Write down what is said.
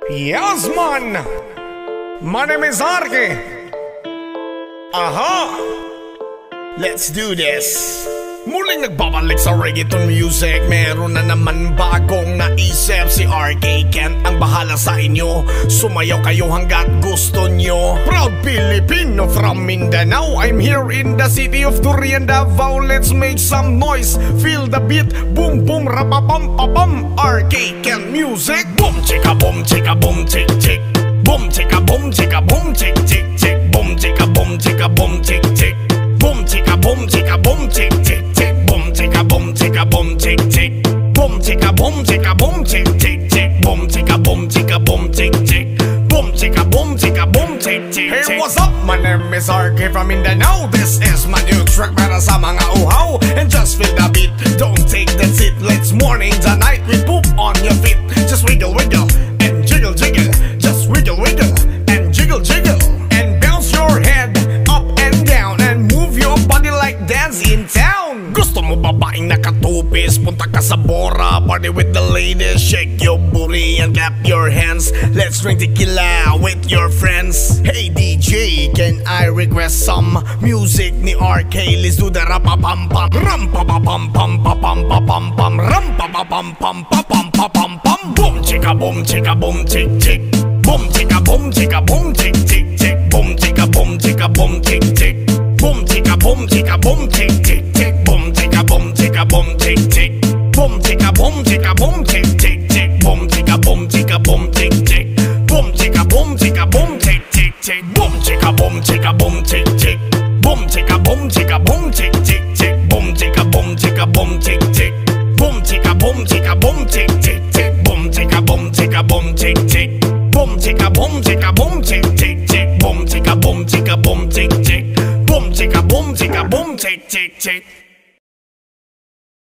Yes, man! My name is Arke. Aha! Let's do this! Muling nagbabalik sa reggaeton music. Meron na naman bagong naisip. Si RK Kent ang bahala sa inyo. Sumayaw kayo hanggat gusto nyo. Proud Filipino from Mindanao. I'm here in the city of Durian, Davao. Let's make some noise. Feel the beat. Boom boom rapapam papam. RK Kent music. Boom chika boom chika boom chick chick. Boom chika boom chika boom chick chick chick. Boom chika boom chika boom chick chick. Boom chika boom chika boom chick chick chick. Boom chika boom chika boom chick chick. Boom chika boom chika boom chick chick chick. Boom chika boom chika boom chick chick. Boom chika boom chika boom chick chick. Hey, what's up? My name is RK from Mindanao. This is my new track para sa mga uhaw. And just feel the beat. Don't take the seat. Let's morning the night. We poop on your feet. Just wiggle wiggle and jiggle jiggle. Just wiggle wiggle and jiggle jiggle. And bounce your head up and down. And move your body like dance in town. Gusto mo babaeng nakatupis? Punta ka sa Bora. Party with the ladies. Shake your booty and clap your hands. Let's drink tequila with your friends. Hey DJ, can I request some music ni RK? Let's do the rapapam pam. Ram pa pa pam pam pa pam pa pam pam. Ram pa pa pam pam pa pam pa pam pam. Boom chika boom chick chick. Boom chika boom chick chick chick. Boom chika boom chick chick. Boom chika boom chick chick chick. Boom chika boom chick chick. Boom chika boom chick chick chick. Boom chika boom chick chick. Boom chika boom chick chick chick. Boom chika boom chick chick. Boom chika boom chick chick chick. Boom chika boom chick chick. Boom chika boom chick chick chick. Boom chika boom chick chick. Boom chika boom chick chick chick. Boom chika boom chick chick. Boom chika boom chick chick chick.